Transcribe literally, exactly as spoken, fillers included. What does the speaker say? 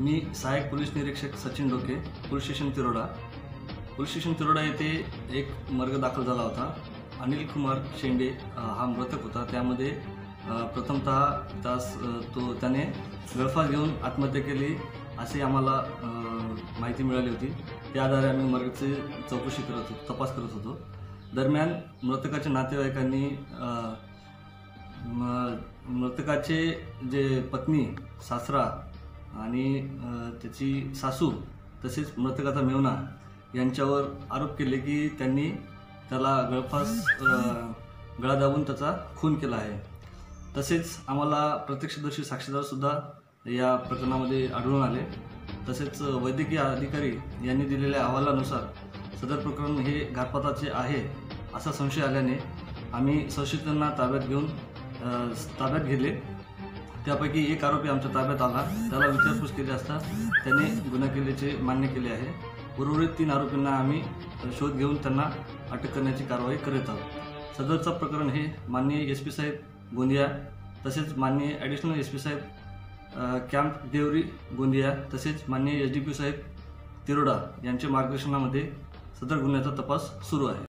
मी सहाय्यक पोलीस निरीक्षक Sachin Doke, police station Tiroda police station Tiroda येथे एक मर्ग दाखल झाला होता। अनिल कुमार शेंडे हा मृतक होता। त्यामध्ये प्रथमतः त्यास तो त्याने गळफास घेऊन आत्महत्या केली असे आम्हाला माहिती मिळाली होती। त्या आधारे आम्ही मर्गाची चौकशी करत होतो, तपास करत होतो। दरम्यान मृतकाच्या नातेवाईकांनी मृतकाचे जे पत्नी, सासरा आणि त्याची सासू तसेच मृतकाचा मेहुणा यांच्यावर आरोप केले की त्यांनी त्याला गळफास गळा दाबून त्याचा खून केला आहे। तसेच आम्हाला प्रत्यक्षदर्शी साक्षीदार सुद्धा या प्रकरणामध्ये आढळून आले। तसेच वैद्यकीय अधिकारी यांनी दिलेल्या अहवालानुसार सदर प्रकरण हे घातपाताचे आहे असा संशय आल्याने आम्ही संशयितांना ताब्यात घेऊन ताब्यात घेतले। त्यापैकी एक आरोपी आमच्या ताब्यात आला। त्याला विचारपूस केली असता त्याने गुन्हा केल्याचे मान्य केले आहे। उर्वरित तीन आरोपींना आम्ही शोध घेऊन त्यांना अटक करण्याची कारवाई करत आहोत। सदरचं प्रकरण हे माननीय एस पी साहेब गोंदिया तसेच माननीय ॲडिशनल एस पी साहेब कॅम्प देवरी गोंदिया तसेच माननीय एस डी पी साहेब तिरोडा यांच्या मार्गदर्शनामध्ये सदर गुन्ह्याचा तपास सुरू आहे।